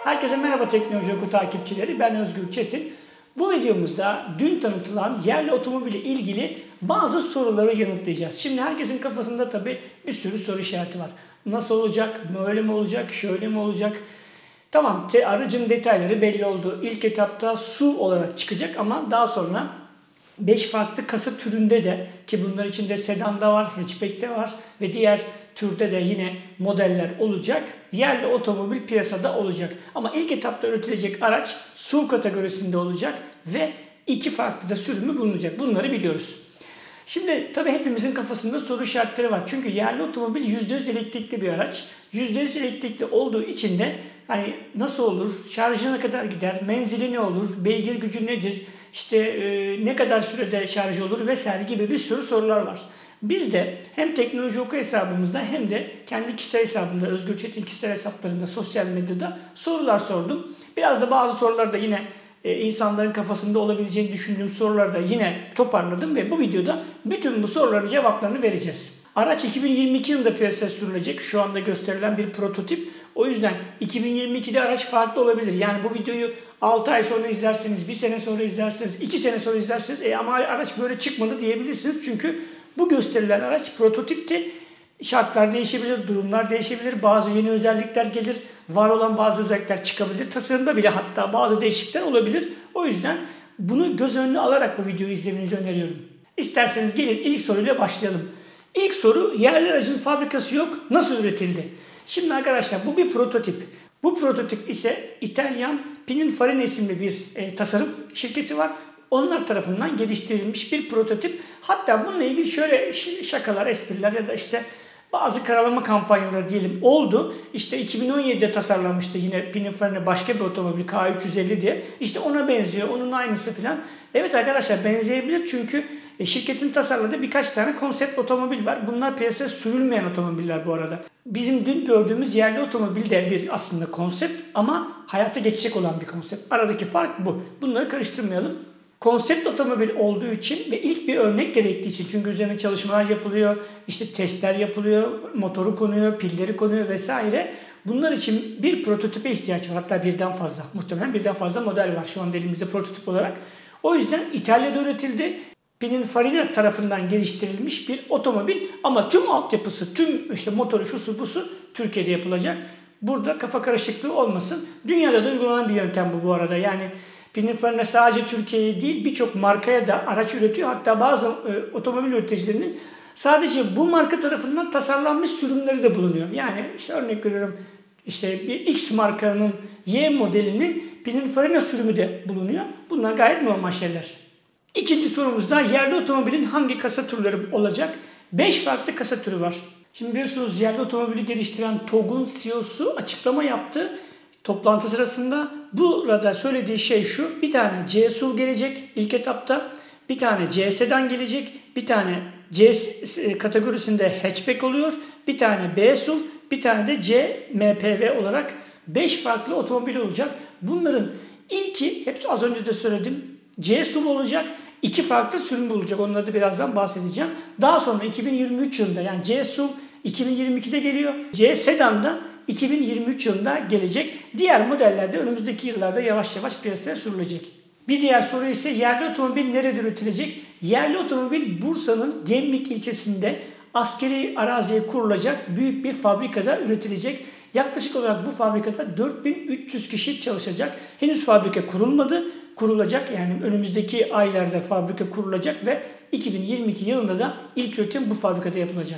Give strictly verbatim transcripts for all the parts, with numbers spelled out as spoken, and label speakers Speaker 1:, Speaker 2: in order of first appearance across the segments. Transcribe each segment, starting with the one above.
Speaker 1: Herkese merhaba Teknoloji Oku takipçileri, ben Özgür Çetin. Bu videomuzda dün tanıtılan yerli otomobili ilgili bazı soruları yanıtlayacağız. Şimdi herkesin kafasında tabii bir sürü soru işareti var. Nasıl olacak, böyle mi olacak, şöyle mi olacak? Tamam, te, aracın detayları belli oldu. İlk etapta S U V olarak çıkacak ama daha sonra beş farklı kasa türünde de, ki bunlar içinde sedanda var, hatchback'te var ve diğer türde de yine modeller olacak. Yerli otomobil piyasada olacak. Ama ilk etapta üretilecek araç S U V kategorisinde olacak ve iki farklı da sürümü bulunacak. Bunları biliyoruz. Şimdi tabii hepimizin kafasında soru işaretleri var. Çünkü yerli otomobil yüzde yüz elektrikli bir araç. yüzde yüz elektrikli olduğu için de hani nasıl olur, şarjına kadar gider, menzili ne olur, beygir gücü nedir, işte e, ne kadar sürede şarj olur vesaire gibi bir sürü sorular var. Biz de hem Teknoloji Oku hesabımızda hem de kendi kişisel hesabımda, Özgür Çetin kişisel hesaplarında, sosyal medyada sorular sordum. Biraz da bazı sorular da yine e, insanların kafasında olabileceğini düşündüğüm soruları da yine toparladım ve bu videoda bütün bu soruların cevaplarını vereceğiz. Araç iki bin yirmi iki yılında piyasaya sürülecek. Şu anda gösterilen bir prototip. O yüzden iki bin yirmi ikide araç farklı olabilir. Yani bu videoyu altı ay sonra izlerseniz, bir sene sonra izlerseniz, iki sene sonra izlerseniz e ama araç böyle çıkmadı diyebilirsiniz. Çünkü bu gösterilen araç prototipti. Şartlar değişebilir, durumlar değişebilir, bazı yeni özellikler gelir, var olan bazı özellikler çıkabilir. Tasarımda bile hatta bazı değişiklikler olabilir. O yüzden bunu göz önüne alarak bu videoyu izlemenizi öneriyorum. İsterseniz gelin ilk soruyla başlayalım. İlk soru, yerli aracın fabrikası yok, nasıl üretildi? Şimdi arkadaşlar bu bir prototip. Bu prototip ise İtalyan Pininfarina isimli bir e, tasarım şirketi var. Onlar tarafından geliştirilmiş bir prototip. Hatta bununla ilgili şöyle şakalar, espriler ya da işte bazı karalama kampanyaları diyelim oldu. İşte iki bin on yedide tasarlanmıştı yine Pininfarina başka bir otomobil K üç yüz elli diye. İşte ona benziyor, onun aynısı filan. Evet arkadaşlar benzeyebilir çünkü şirketin tasarladığı birkaç tane konsept otomobil var. Bunlar piyasaya sürülmeyen otomobiller bu arada. Bizim dün gördüğümüz yerli otomobil de bir aslında konsept ama hayata geçecek olan bir konsept. Aradaki fark bu. Bunları karıştırmayalım. Konsept otomobil olduğu için ve ilk bir örnek gerektiği için, çünkü üzerine çalışmalar yapılıyor, işte testler yapılıyor, motoru konuyor, pilleri konuyor vesaire. Bunlar için bir prototipe ihtiyaç var. Hatta birden fazla. Muhtemelen birden fazla model var şu anda elimizde prototip olarak. O yüzden İtalya'da üretildi. Pininfarina tarafından geliştirilmiş bir otomobil ama tüm altyapısı, tüm işte motoru, şusu busu Türkiye'de yapılacak. Burada kafa karışıklığı olmasın. Dünyada da uygulanan bir yöntem bu bu arada. Yani Pininfarina sadece Türkiye'ye değil birçok markaya da araç üretiyor. Hatta bazı e, otomobil üreticilerinin sadece bu marka tarafından tasarlanmış sürümleri de bulunuyor. Yani işte örnek veriyorum, işte bir X markanın Y modelinin Pininfarina sürümü de bulunuyor. Bunlar gayet normal şeyler. İkinci sorumuzda yerli otomobilin hangi kasa türleri olacak? beş farklı kasa türü var. Şimdi biliyorsunuz yerli otomobili geliştiren TOGG'un C E O'su açıklama yaptı. Toplantı sırasında burada söylediği şey şu: bir tane C S U V gelecek ilk etapta, bir tane C sedan gelecek, bir tane C kategorisinde hatchback oluyor, bir tane B S U V, bir tane de C M P V olarak beş farklı otomobil olacak. Bunların ilki, hepsi az önce de söyledim, C S U V olacak. İki farklı sürüm olacak. Onları da birazdan bahsedeceğim. Daha sonra iki bin yirmi üç yılında, yani C S U V iki bin yirmi ikide geliyor. C sedan da iki bin yirmi üç yılında gelecek. Diğer modeller de önümüzdeki yıllarda yavaş yavaş piyasaya sürülecek. Bir diğer soru ise yerli otomobil nerede üretilecek? Yerli otomobil Bursa'nın Gemlik ilçesinde askeri araziye kurulacak büyük bir fabrikada üretilecek. Yaklaşık olarak bu fabrikada dört bin üç yüz kişi çalışacak. Henüz fabrika kurulmadı. Kurulacak, yani önümüzdeki aylarda fabrika kurulacak ve iki bin yirmi iki yılında da ilk üretim bu fabrikada yapılacak.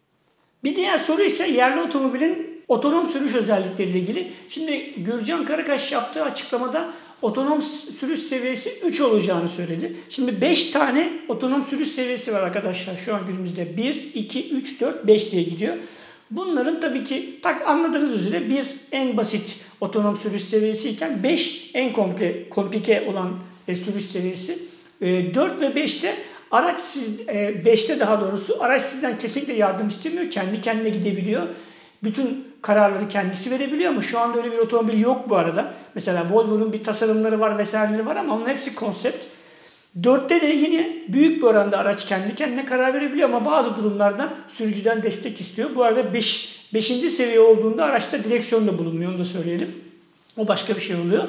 Speaker 1: Bir diğer soru ise yerli otomobilin otonom sürüş özellikleriyle ilgili. Şimdi Gürcan Karakaş yaptığı açıklamada otonom sürüş seviyesi üç olacağını söyledi. Şimdi beş tane otonom sürüş seviyesi var arkadaşlar. Şu an günümüzde bir, iki, üç, dört, beş diye gidiyor. Bunların tabii ki tak anladığınız üzere bir en basit otonom sürüş seviyesi iken beş en komple, komplike olan e, sürüş seviyesi. E, dört ve beşte araç siz e, beşte daha doğrusu araç sizden kesinlikle yardım istemiyor. Kendi kendine gidebiliyor. Bütün kararları kendisi verebiliyor ama şu anda öyle bir otomobil yok bu arada. Mesela Volvo'nun bir tasarımları var vesaireleri var ama onun hepsi konsept. dörtte de yine büyük bir oranda araç kendi kendine karar verebiliyor ama bazı durumlarda sürücüden destek istiyor. Bu arada beş, beşinci seviye olduğunda araçta direksiyon da bulunmuyor, onu da söyleyelim. O başka bir şey oluyor.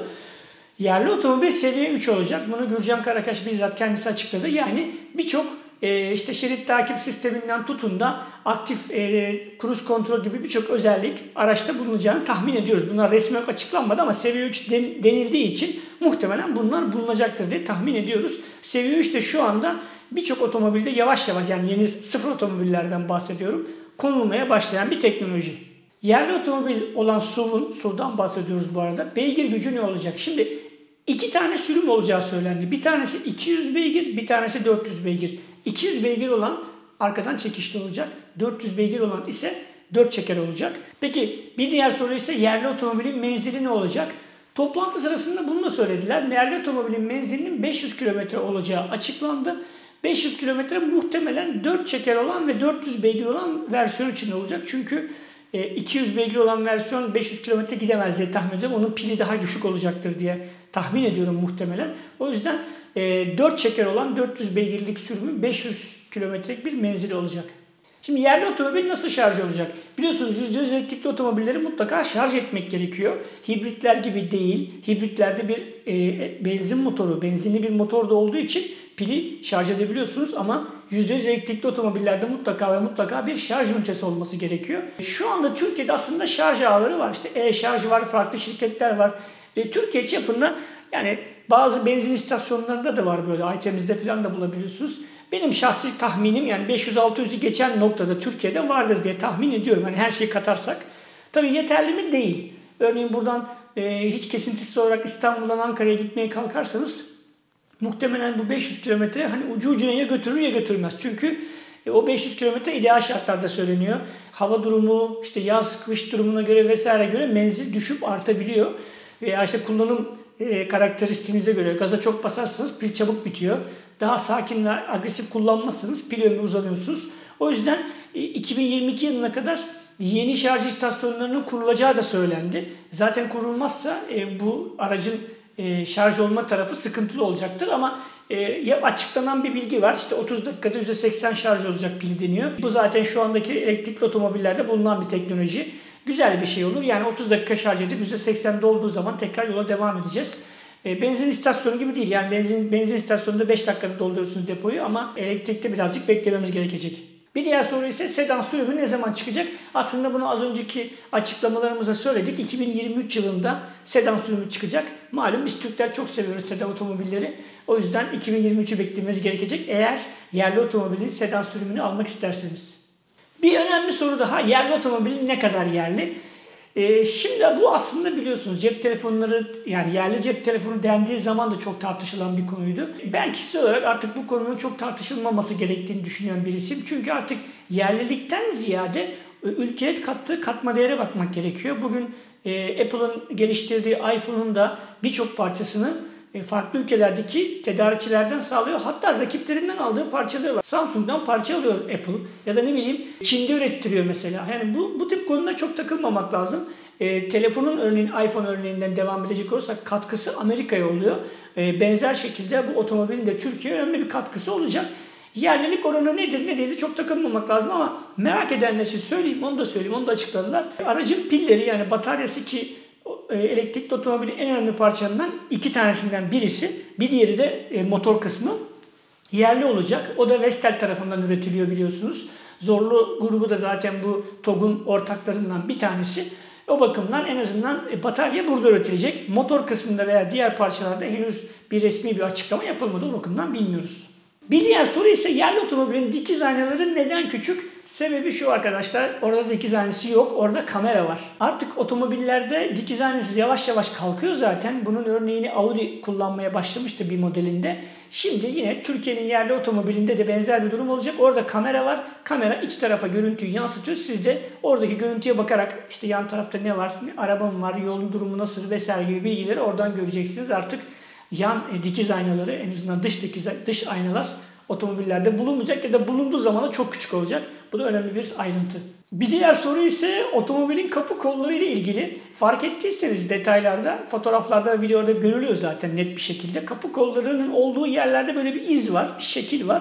Speaker 1: Yerli otomobil seviye üç olacak. Bunu Gürcan Karakaş bizzat kendisi açıkladı. Yani birçok e, işte şerit takip sisteminden tutun da aktif e, cruise kontrol gibi birçok özellik araçta bulunacağını tahmin ediyoruz. Bunlar resmi olarak açıklanmadı ama seviye üç den, denildiği için muhtemelen bunlar bulunacaktır diye tahmin ediyoruz. Seviye üç de şu anda birçok otomobilde yavaş yavaş, yani yeni sıfır otomobillerden bahsediyorum, konulmaya başlayan bir teknoloji. Yerli otomobil olan S U V'un, S U V'dan bahsediyoruz bu arada, beygir gücü ne olacak? Şimdi iki tane sürüm olacağı söylendi. Bir tanesi iki yüz beygir, bir tanesi dört yüz beygir. iki yüz beygir olan arkadan çekişli olacak. dört yüz beygir olan ise dört çeker olacak. Peki bir diğer soru ise yerli otomobilin menzili ne olacak? Toplantı sırasında bunu da söylediler. Yerli otomobilin menzilinin beş yüz kilometre olacağı açıklandı. beş yüz kilometre muhtemelen dört çeker olan ve dört yüz beygir olan versiyon için olacak. Çünkü iki yüz beygir olan versiyon beş yüz kilometre gidemez diye tahmin ediyorum. Onun pili daha düşük olacaktır diye tahmin ediyorum muhtemelen. O yüzden dört çeker olan dört yüz beygirlik sürümün beş yüz kilometrelik bir menzili olacak. Şimdi yerli otomobil nasıl şarj olacak? Biliyorsunuz yüzde yüz elektrikli otomobilleri mutlaka şarj etmek gerekiyor. Hibritler gibi değil. Hibritlerde bir e, benzin motoru, benzinli bir motor da olduğu için pili şarj edebiliyorsunuz ama yüzde yüz elektrikli otomobillerde mutlaka ve mutlaka bir şarj ünitesi olması gerekiyor. Şu anda Türkiye'de aslında şarj ağları var. İşte e-şarj var, farklı şirketler var. Ve Türkiye çapında, yani bazı benzin istasyonlarında da var böyle, iTemiz'de falan da bulabiliyorsunuz. Benim şahsi tahminim yani beş yüz altı yüzü geçen noktada Türkiye'de vardır diye tahmin ediyorum. Hani her şeyi katarsak. Tabii yeterli mi? Değil. Örneğin buradan e, hiç kesintisiz olarak İstanbul'dan Ankara'ya gitmeye kalkarsanız muhtemelen bu beş yüz kilometre hani ucu ucuna ya götürür ya götürmez. Çünkü e, o beş yüz kilometre ideal şartlarda söyleniyor. Hava durumu, işte yaz kış durumuna göre vesaire göre menzil düşüp artabiliyor. Veya işte kullanım e, karakteristiğinize göre gaza çok basarsanız pil çabuk bitiyor. Daha sakin ve agresif kullanmazsanız pil ömrü uzanıyorsunuz. O yüzden e, iki bin yirmi iki yılına kadar yeni şarj istasyonlarının kurulacağı da söylendi. Zaten kurulmazsa e, bu aracın e, şarj olma tarafı sıkıntılı olacaktır ama e, ya açıklanan bir bilgi var. İşte otuz dakikada yüzde seksen şarj olacak pil deniyor. Bu zaten şu andaki elektrikli otomobillerde bulunan bir teknoloji. Güzel bir şey olur. Yani otuz dakika şarj edip yüzde seksen dolduğu zaman tekrar yola devam edeceğiz. E, benzin istasyonu gibi değil. Yani benzin, benzin istasyonunda beş dakikada dolduruyorsunuz depoyu ama elektrikte birazcık beklememiz gerekecek. Bir diğer soru ise sedan sürümü ne zaman çıkacak? Aslında bunu az önceki açıklamalarımızda söyledik. iki bin yirmi üç yılında sedan sürümü çıkacak. Malum biz Türkler çok seviyoruz sedan otomobilleri. O yüzden iki bin yirmi üçü beklememiz gerekecek eğer yerli otomobilin sedan sürümünü almak isterseniz. Bir önemli soru daha. Yerli otomobilin ne kadar yerli? Ee, şimdi bu aslında biliyorsunuz cep telefonları, yani yerli cep telefonu dendiği zaman da çok tartışılan bir konuydu. Ben kişisel olarak artık bu konunun çok tartışılmaması gerektiğini düşünen birisiyim. Çünkü artık yerlilikten ziyade ülkeye kattığı katma değere bakmak gerekiyor. Bugün e, Apple'ın geliştirdiği iPhone'un da birçok parçasını farklı ülkelerdeki tedarikçilerden sağlıyor. Hatta rakiplerinden aldığı parçaları var. Samsung'dan parça alıyor Apple. Ya da ne bileyim Çin'de ürettiriyor mesela. Yani bu, bu tip konuda çok takılmamak lazım. E, telefonun örneğin iPhone örneğinden devam edecek olursak katkısı Amerika'ya oluyor. E, benzer şekilde bu otomobilin de Türkiye'ye önemli bir katkısı olacak. Yerlilik oranı nedir ne değil çok takılmamak lazım ama merak edenler için söyleyeyim, onu da söyleyeyim, onu da açıkladılar. Aracın pilleri, yani bataryası, ki elektrikli otomobilin en önemli parçalarından iki tanesinden birisi, bir diğeri de motor kısmı yerli olacak. O da Vestel tarafından üretiliyor biliyorsunuz. Zorlu grubu da zaten bu TOG'un ortaklarından bir tanesi. O bakımdan en azından batarya burada üretilecek. Motor kısmında veya diğer parçalarda henüz bir resmi bir açıklama yapılmadı. O bakımdan bilmiyoruz. Bir diğer soru ise yerli otomobilin dikiz aynaları neden küçük? Sebebi şu arkadaşlar, orada dikiz aynası yok, orada kamera var. Artık otomobillerde dikiz aynası yavaş yavaş kalkıyor zaten. Bunun örneğini Audi kullanmaya başlamıştı bir modelinde. Şimdi yine Türkiye'nin yerli otomobilinde de benzer bir durum olacak. Orada kamera var. Kamera iç tarafa görüntüyü yansıtıyor. Siz de oradaki görüntüye bakarak işte yan tarafta ne var, arabam var, yolun durumu nasıl vesaire gibi bilgileri oradan göreceksiniz. Artık yan e, dikiz aynaları, en azından dış dikiz dış aynalar otomobillerde bulunmayacak ya da bulunduğu zaman da çok küçük olacak. Bu da önemli bir ayrıntı. Bir diğer soru ise otomobilin kapı kolları ile ilgili. Fark ettiyseniz detaylarda, fotoğraflarda, videoda görülüyor zaten net bir şekilde. Kapı kollarının olduğu yerlerde böyle bir iz var, bir şekil var.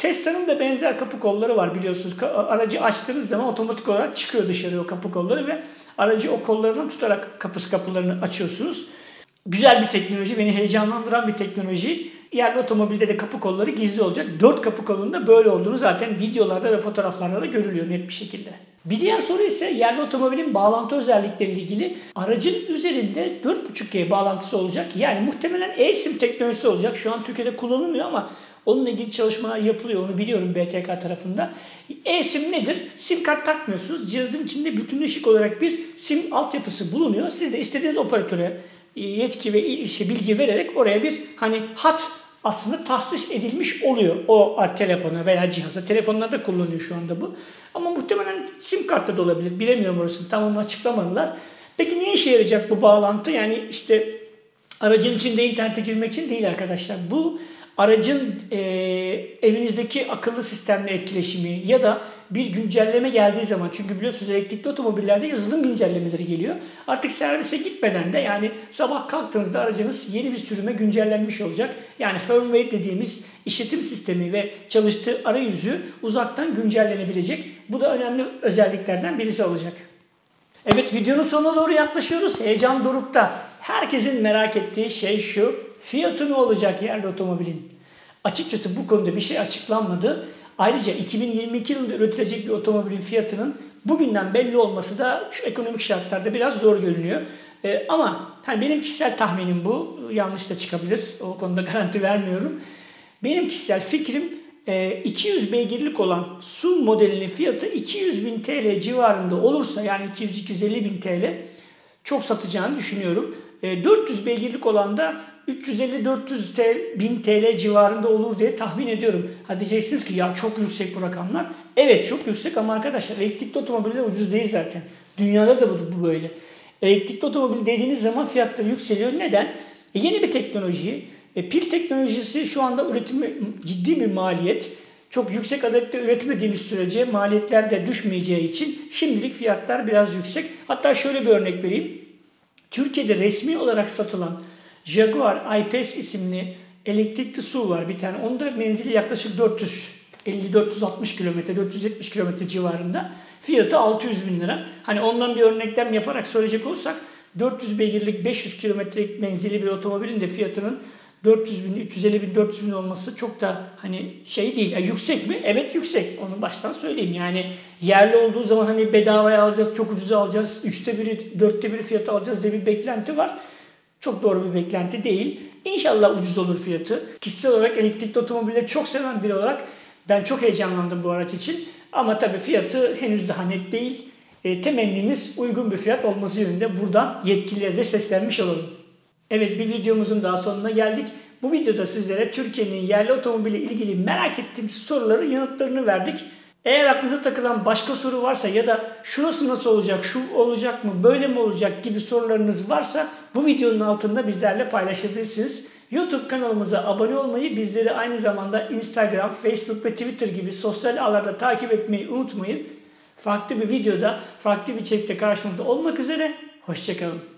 Speaker 1: Tesla'nın da benzer kapı kolları var biliyorsunuz. Aracı açtığınız zaman otomatik olarak çıkıyor dışarı o kapı kolları ve aracı o kollarından tutarak kapısı kapılarını açıyorsunuz. Güzel bir teknoloji, beni heyecanlandıran bir teknoloji. Yerli otomobilde de kapı kolları gizli olacak. Dört kapı kolunda böyle olduğunu zaten videolarda ve fotoğraflarda da görülüyor net bir şekilde. Bir diğer soru ise yerli otomobilin bağlantı özellikleriyle ilgili. Aracın üzerinde dört buçuk G bağlantısı olacak. Yani muhtemelen eSIM teknolojisi olacak. Şu an Türkiye'de kullanılmıyor ama onunla ilgili çalışmalar yapılıyor. Onu biliyorum B T K tarafında. eSIM nedir? SIM kart takmıyorsunuz. Cihazın içinde bütünleşik olarak bir SIM altyapısı bulunuyor. Siz de istediğiniz operatöre yetki ve işte bilgi vererek oraya bir hani hat aslında tahsis edilmiş oluyor o telefona veya cihaza. Telefonlarda kullanıyor şu anda bu. Ama muhtemelen SIM kartta da olabilir. Bilemiyorum orasını. Tam onu açıklamadılar. Peki ne işe yarayacak bu bağlantı? Yani işte aracın içinde internete girmek için değil arkadaşlar. Bu aracın e, evinizdeki akıllı sistemle etkileşimi ya da bir güncelleme geldiği zaman, çünkü biliyorsunuz elektrikli otomobillerde yazılım güncellemeleri geliyor. Artık servise gitmeden de yani sabah kalktığınızda aracınız yeni bir sürüme güncellenmiş olacak. Yani firmware dediğimiz işletim sistemi ve çalıştığı arayüzü uzaktan güncellenebilecek. Bu da önemli özelliklerden birisi olacak. Evet, videonun sonuna doğru yaklaşıyoruz. Heyecan dorukta. Herkesin merak ettiği şey şu: fiyatı ne olacak yerli otomobilin? Açıkçası bu konuda bir şey açıklanmadı. Ayrıca iki bin yirmi iki yılında üretilecek bir otomobilin fiyatının bugünden belli olması da şu ekonomik şartlarda biraz zor görünüyor. Ee, ama hani benim kişisel tahminim bu. Yanlış da çıkabilir. O konuda garanti vermiyorum. Benim kişisel fikrim iki yüz beygirlik olan S U V modelinin fiyatı iki yüz bin T L civarında olursa, yani iki yüz iki yüz elli bin T L çok satacağını düşünüyorum. dört yüz beygirlik olan da üç yüz elli dört yüz bin T L civarında olur diye tahmin ediyorum. Ha diyeceksiniz ki ya çok yüksek bu rakamlar. Evet çok yüksek ama arkadaşlar elektrikli otomobiller ucuz değil zaten. Dünyada da bu, bu böyle. Elektrikli otomobil dediğiniz zaman fiyatları yükseliyor. Neden? E, yeni bir teknoloji. E, pil teknolojisi şu anda üretimi ciddi bir maliyet. Çok yüksek adette üretmediğimiz sürece maliyetler de düşmeyeceği için şimdilik fiyatlar biraz yüksek. Hatta şöyle bir örnek vereyim. Türkiye'de resmi olarak satılan Jaguar I-Pace isimli elektrikli S U V var bir tane. Onda menzili yaklaşık dört yüz elli dört yüz altmış kilometre, dört yüz yetmiş kilometre civarında. Fiyatı altı yüz bin lira. Hani ondan bir örneklem yaparak söyleyecek olsak dört yüz beygirlik beş yüz kilometrelik menzili bir otomobilin de fiyatının dört yüz bin, üç yüz elli bin, dört yüz bin olması çok da hani şey değil. Yani yüksek mi? Evet yüksek. Onu baştan söyleyeyim. Yani yerli olduğu zaman hani bedavaya alacağız, çok ucuza alacağız, üçte biri, dörtte biri fiyatı alacağız diye bir beklenti var. Çok doğru bir beklenti değil. İnşallah ucuz olur fiyatı. Kişisel olarak elektrikli otomobilleri çok seven biri olarak ben çok heyecanlandım bu araç için. Ama tabii fiyatı henüz daha net değil. E, temennimiz uygun bir fiyat olması yönünde. Buradan yetkililere de seslenmiş olalım. Evet, bir videomuzun daha sonuna geldik. Bu videoda sizlere Türkiye'nin yerli otomobili ilgili merak ettiğimiz soruların yanıtlarını verdik. Eğer aklınıza takılan başka soru varsa ya da şurası nasıl olacak, şu olacak mı, böyle mi olacak gibi sorularınız varsa bu videonun altında bizlerle paylaşabilirsiniz. YouTube kanalımıza abone olmayı, bizleri aynı zamanda Instagram, Facebook ve Twitter gibi sosyal ağlarda takip etmeyi unutmayın. Farklı bir videoda, farklı bir içerikte karşınızda olmak üzere. Hoşça kalın.